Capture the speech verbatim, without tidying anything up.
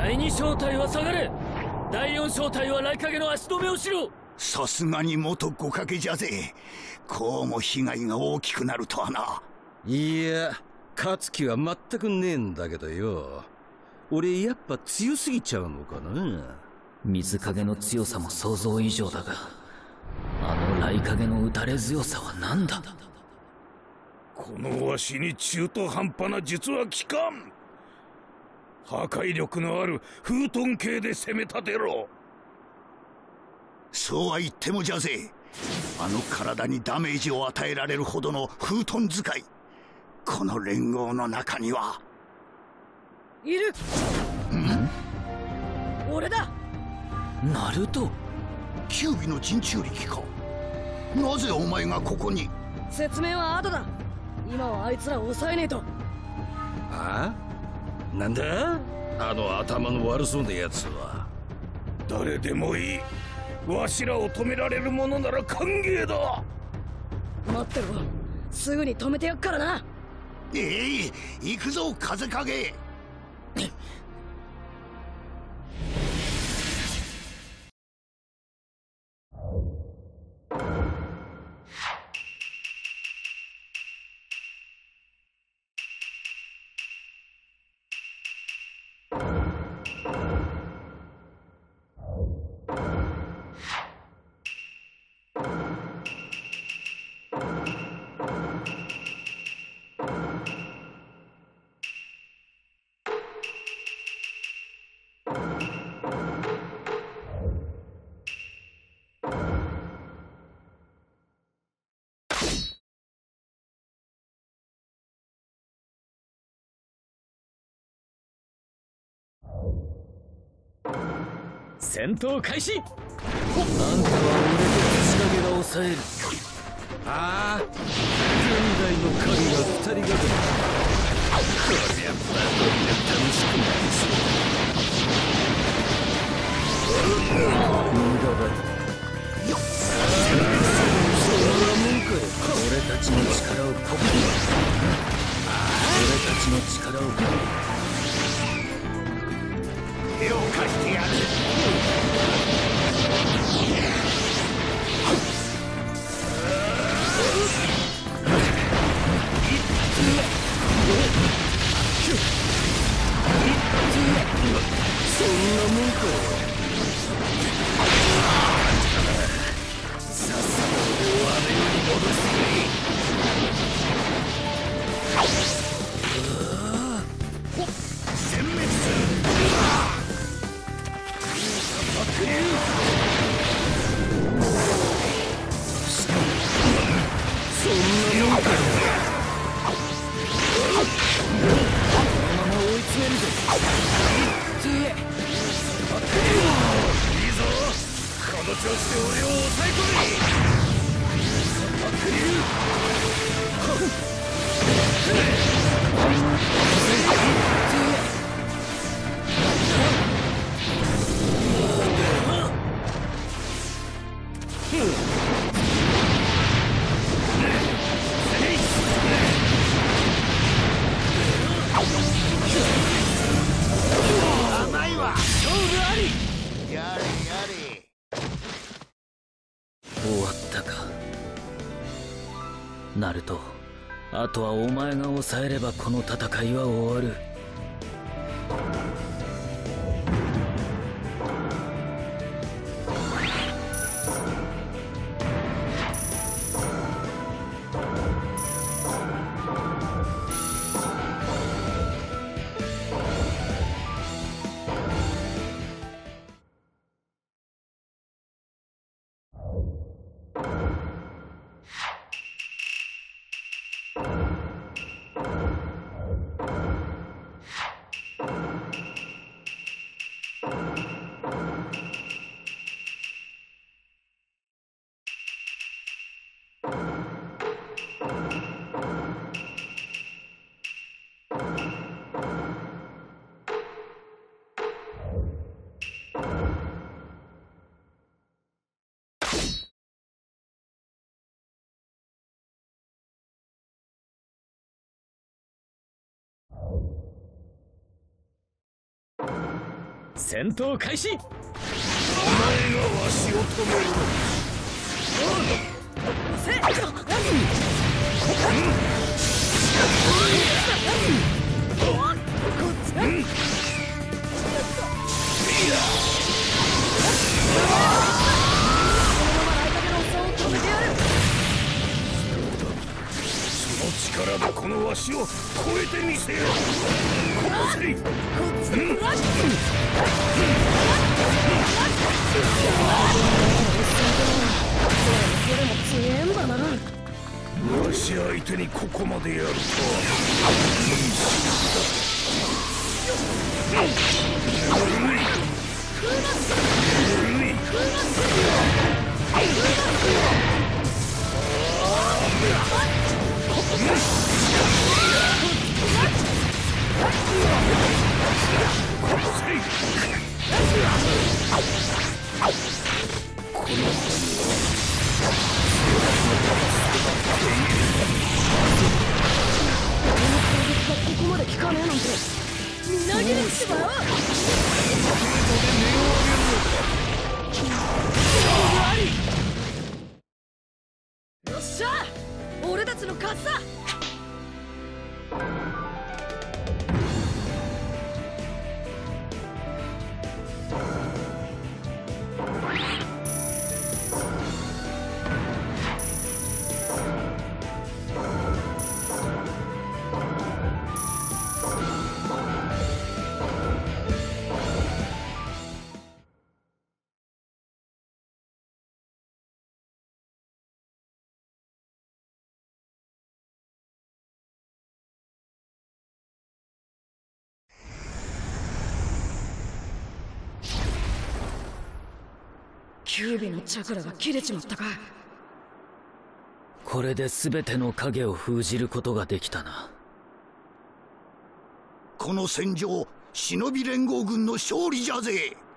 だいに小隊は下がれ。だいよん小隊は雷影の足止めをしろ。 さすがに元五影じゃぜ。こうも被害が大きくなるとはな。 いや、勝つ気は全くねえんだけどよ。俺やっぱ強すぎちゃうのかな。 水影の強さも想像以上だが、あの雷影の打たれ強さは何だ。 このわしに中途半端な術は効かん。破壊力のある風遁系で攻め立てろ。 そうは言ってもじゃぜ。あの体にダメージを与えられるほどの風遁使い、この連合の中にはいる。 ん？ 俺だ。 ナルト。 九尾の人中力か。なぜお前がここに。 説明は後だ。今はあいつらを抑えねえと。 ああ？なんだあの頭の悪そうなやつは。 誰でもいい。わしらを止められるものなら歓迎だ。 待ってろ。すぐに止めてやっからな。 ええ、行くぞ風影。 戦闘開始。あんたは俺と土影が抑える。 ああ、現代の神が二人がかり。こりゃバトルが楽しくなりそうだ。無駄だ。そんなもんかよ。 俺たちの力をここに。俺たちの力を手を貸してやる。 そんなもんかよ。 さっさと大雨に戻してくれ。殲滅する。 そんなもんかよ。このまま追い詰めるぜ。 いいぞ、この調子で俺を抑え込め。 甘いわ。 勝負あり。 やれやれ。 終わったかナルト。あとはお前が抑えればこの戦いは終わる。 戦闘開始。 お前がわしを止める。 せっ力でこのわしを超えてみせよ。こせい。 それも強えんだな。 わし相手にここまでやるとは。 ここまで効かねえなんてみなぎれちまう。よっしゃ、俺たちの勝ちだ。キュービのチャクラが切れちまったか。 これで全ての影を封じることができたな。 この戦場、忍び連合軍の勝利じゃぜ。